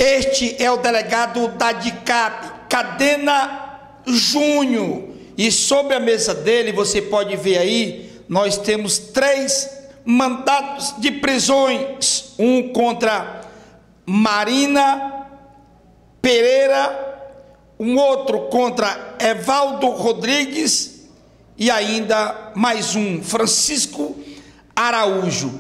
Este é o delegado da DICAP, Cadena Júnior. E sobre a mesa dele, você pode ver aí, nós temos 3 mandados de prisões. Um contra Marina Pereira, um outro contra Evaldo Rodrigues e ainda mais um, Francisco Araújo.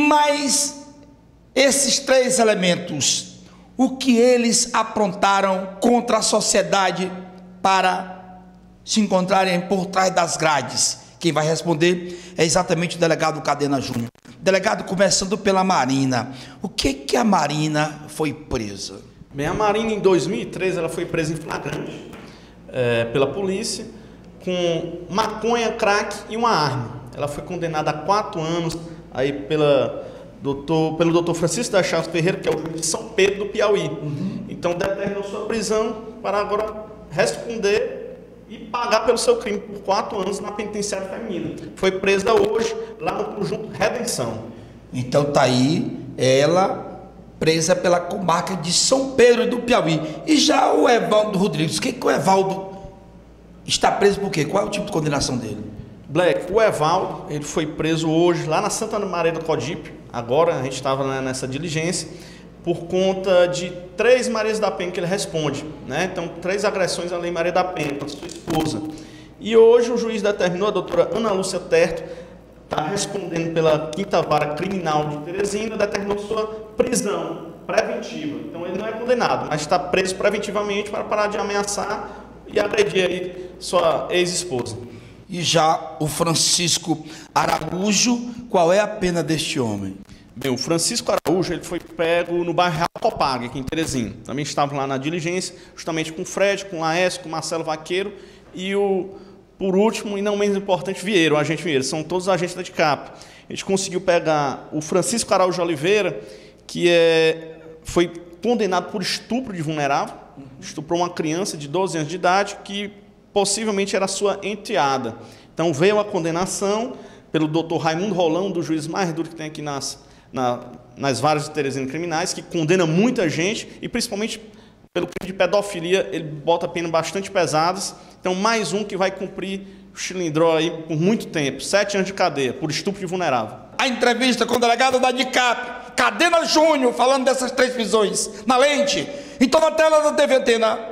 Mas esses 3 elementos, o que eles aprontaram contra a sociedade para se encontrarem por trás das grades? Quem vai responder é exatamente o delegado Cadena Júnior. Delegado, começando pela Marina, o que a Marina foi presa? Bem, a Marina em 2013 ela foi presa em flagrante pela polícia com maconha, crack e uma arma. Ela foi condenada a 4 anos aí pelo doutor Francisco da Chaves Ferreira, que é o juiz de São Pedro do Piauí. Então determinou sua prisão para agora responder e pagar pelo seu crime por 4 anos na penitenciária feminina. Foi presa hoje lá no Conjunto Redenção. Então tá aí ela presa pela comarca de São Pedro do Piauí. E já o Evaldo Rodrigues, o que o Evaldo está preso por quê? Qual é o tipo de condenação dele? Black, o Evaldo, ele foi preso hoje lá na Santa Maria do Codipe. Agora a gente estava nessa diligência por conta de 3 Marias da Penha que ele responde, né? Então 3 agressões à Lei Maria da Penha contra sua esposa. E hoje o juiz determinou, a doutora Ana Lúcia Terto está respondendo pela 5ª Vara Criminal de Teresina, determinou sua prisão preventiva. Então ele não é condenado, mas está preso preventivamente para parar de ameaçar e agredir aí sua ex-esposa. E já o Francisco Araújo, qual é a pena deste homem? Bem, o Francisco Araújo ele foi pego no bairro Real Copag, aqui em Teresina. Também estava lá na diligência, justamente com o Fred, com o Laércio, com o Marcelo Vaqueiro e por último, e não menos importante, Vieira, o agente Vieira. São todos os agentes da DICAP. A gente conseguiu pegar o Francisco Araújo Oliveira, que foi condenado por estupro de vulnerável, estuprou uma criança de 12 anos de idade, que possivelmente era sua enteada. Então veio a condenação pelo doutor Raimundo Rolão, do juiz mais duro que tem aqui nas varas de Teresina criminais, que condena muita gente, e principalmente pelo crime de pedofilia, ele bota penas bastante pesadas. Então, mais um que vai cumprir o chilindró aí por muito tempo, 7 anos de cadeia, por estupro de vulnerável. A entrevista com o delegado da DICAP, Cadena Júnior, falando dessas 3 prisões, na lente. Então, na tela da TV Antena.